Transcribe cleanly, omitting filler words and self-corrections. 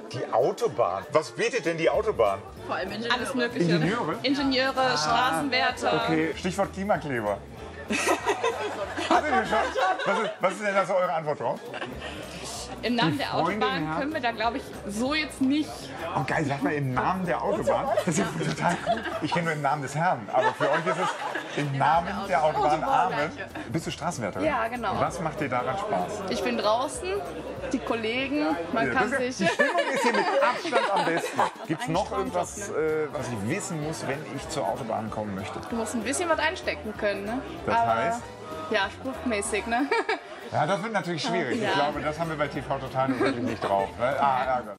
Die Autobahn. Was bietet denn die Autobahn? Vor allem Ingenieure. Alles Mögliche. Ingenieure? Ingenieure, Straßenwärter. Okay, Stichwort Klimakleber. Hattet ihr schon? Was ist denn da so eure Antwort drauf? Im Namen der Freundin, Autobahn ja. können wir da, glaube ich, so jetzt nicht. Oh geil, sag mal im Namen der Autobahn. Das ist total cool. Ich kenne nur im Namen des Herrn, aber für euch ist es im Namen der Autobahn. Amen. Bist du Straßenwärterin? Ja, genau. Was macht dir daran Spaß? Ich bin draußen, die Kollegen, man kann Die sich. Stimmung ist hier mit Abstand am besten. Gibt es Eigentlich noch irgendwas, was ich wissen muss, wenn ich zur Autobahn kommen möchte? Du musst ein bisschen was einstecken können, ne? Das heißt? Ja, spruchmäßig, ne? Ja, das wird natürlich schwierig. Ja. Ich glaube, das haben wir bei TV Total wirklich nicht drauf. Ne? Ah, ja, Gott.